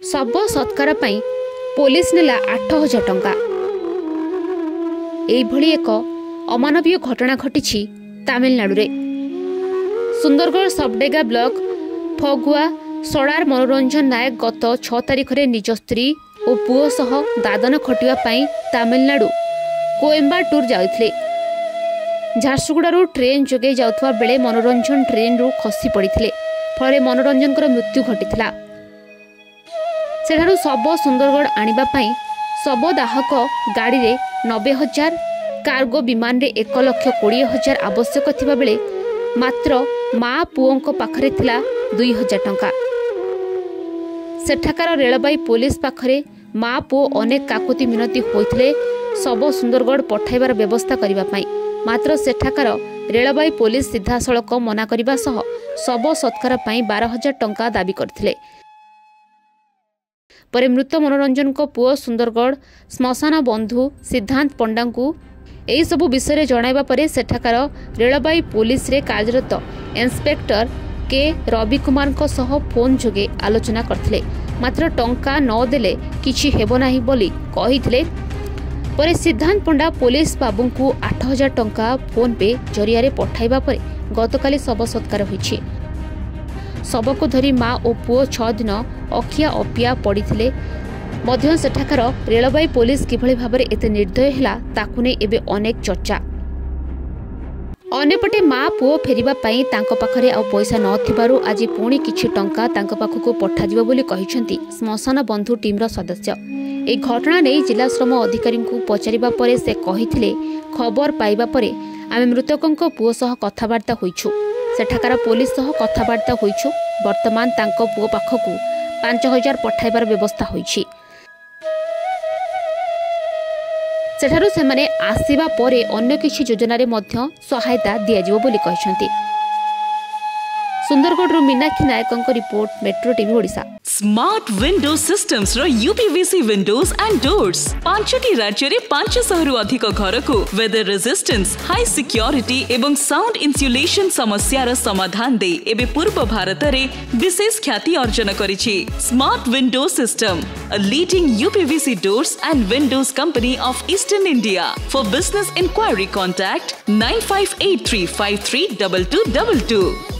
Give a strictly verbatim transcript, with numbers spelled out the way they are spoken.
शब सत्कार पाई पुलिस नेला आठ हजार टंका। एभली एक अमानवीय घटना घटी तमिलनाडु रे। सुंदरगढ़ सबडेगा ब्लॉक फगुआ सड़ार मनोरंजन नायक गत छह तारिख में निज स्त्री और पुओ सह दादन खटिया पाई तमिलनाडु कोयम्बाटूर जाउथले। झारसुगुड़ारू ट्रेन जोगे जाउथवा बेले मनोरंजन ट्रेन रू खसी पड़िथिले, फल मनोरंजन मृत्यु घटिथिला। सेठारू शब सुंदरगढ़ आनिबा पाई शब दाहक गाड़ी रे नब्बे हजार, कार्गो विमान रे एक लक्ष कोड़े हजार आवश्यक थिबा बेले मात्र माँ पुओं पाखरे थिला दुई हजार टंका। सेठाकार रेलबाई पुलिस पाखरे माँ पुओ अनेक काकुति मिनती होइथिले शब सुंदरगढ़ पठाइबार व्यवस्था करिबा पाई, मात्र सेठाकार रेलबाई पुलिस सीधा सड़क मना करिबा सह शब सत्कार पाई बारह हजार टंका दाबी करथिले। परे मृत मनोरंजन को पुओ सुंदरगढ़ श्मशान बंधु सिद्धांत पंडा को यही सबू विषय जणाइबा परे सेठाकार रेलबाई पुलिस रे कार्यरत इंस्पेक्टर के रवि कुमार को सह फोन जोगे आलोचना करथिले, मात्र टंका न देले किछि हेबो नाही बोली कहिथिले। परे सिद्धांत पंडा पुलिस बाबू को आठ हजार टंका फोन पे जरिया रे पठाइबा परे गतकाली शब सत्कार होइछि। शब को धरी माँ और पुओ छह दिन अखिया अपिया पड़िथिले मध्य सेठाकार रेलबाई पुलिस किभଳି भाबरे एते निर्दय हैला ताकु नै एबे अनेक चर्चा। अन्यपटे माँ पुओ फेरिबा पाई तांको पाखरे आ पैसा न थिबारु आज पुणी किछि टंका तांको पाखकु पठा दिबो बोली कहिसंती श्मशान बंधु टीम रो सदस्य। ए घटना नै जिला श्रम अधिकारी को पचारिबा परे से कहिथिले खबर पाइबा परे आमे मृतकंको पुओ सह कथाबार्ता होइछु, सेठाकार पुलिस सह कथाबार्ता होइछु। वर्तमान तांको पुओ पाखकु पांच हजार पठाइबार व्यवस्था होइछि। सेठारु सेमाने आसीबा परे अन्य किछि योजना रे मध्य सहायता दिया जिवो बोली कहिसंती। सुंदरगढ़ मीनाक्षी नायकंक report, Metro TV Odisha. Smart window systems रो यूपीवीसी विंडोज एंड डोर्स पांचटी राज्य रे पांच सौ रु अधिक घर को वेदर रेजिस्टेंस, हाई सिक्योरिटी एवं साउंड इन्सुलेशन समस्या रो समाधान दे एबे पूर्व भारत रे विशेष ख्याति अर्जन करिछि। Smart window system, a leading U P V C doors and windows company of Eastern India. For business inquiry contact nine five eight three five three two two two two.